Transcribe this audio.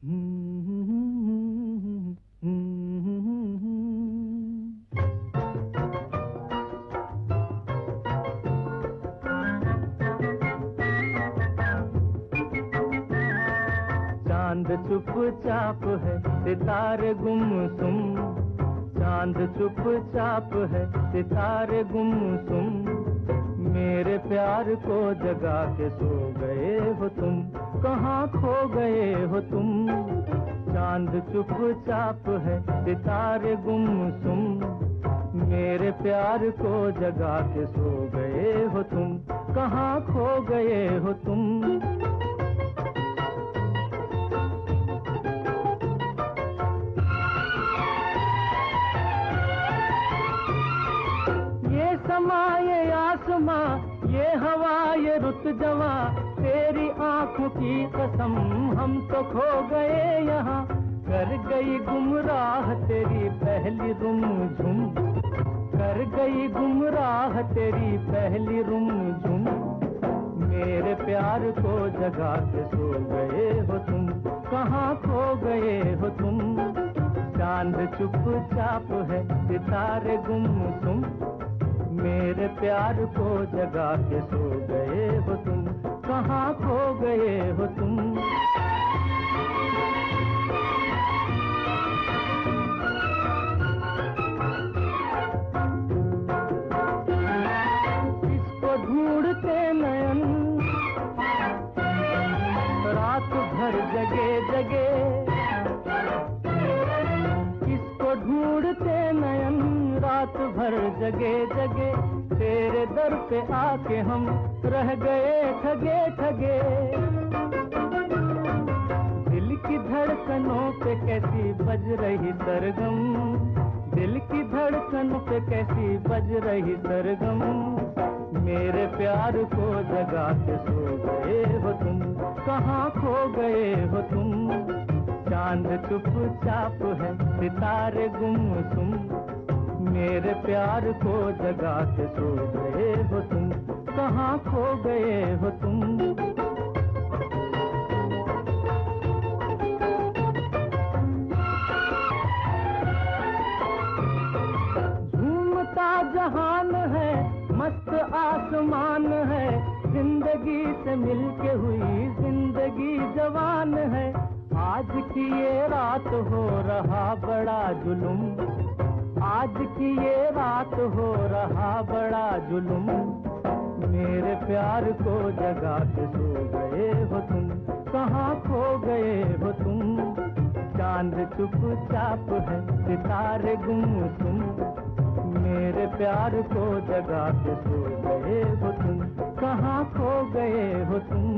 चांद चुप चाप है सितारे गुमसुम, चांद चुप चाप है सितारे गुमसुम, मेरे प्यार को जगा के सो गए हो तुम, कहाँ खो गए हो तुम। चांद चुप चाप है सितारे गुमसुम, मेरे प्यार को जगा के सो गए हो तुम, कहाँ खो गए हो तुम। ये आसमां, ये हवा, ये रुत जवा, तेरी आंखों की कसम हम तो खो गए यहाँ। कर गई गुमराह तेरी पहली रुमझुम, कर गई गुमराह तेरी पहली रुमझुम, मेरे प्यार को जगा के सो गए हो तुम, कहाँ खो गए हो तुम। चांद चुप चाप है सितारे गुमसुम, मेरे प्यार को जगा के सो गए हो तुम, कहाँ खो गए हो तुम। किसको ढूंढते नयन रात भर जगे जगे, किसको ढूंढते नयन रात भर जगे जगे, तेरे दर पे आके हम रह गए ठगे ठगे। दिल की धड़कनों पे कैसी बज रही सरगम, दिल की धड़कन पे कैसी बज रही सरगम, मेरे प्यार को जगा के सो गए हो तुम, कहाँ खो गए हो तुम। चांद चुप चाप है सितारे गुमसुम, मेरे प्यार को जगा के सो गए हो तुम, कहाँ खो गए हो तुम। झूमता जहान है, मस्त आसमान है, जिंदगी से मिलके हुई जिंदगी जवान है। आज की ये रात हो रहा बड़ा जुलुम, आज की ये रात हो रहा बड़ा जुलुम, मेरे प्यार को जगा के सो गए हो तुम, कहाँ खो गए हो तुम। चांद चुप चाप है सितारे गुमसुम, मेरे प्यार को जगा के सो गए हो तुम, कहाँ खो गए हो तुम।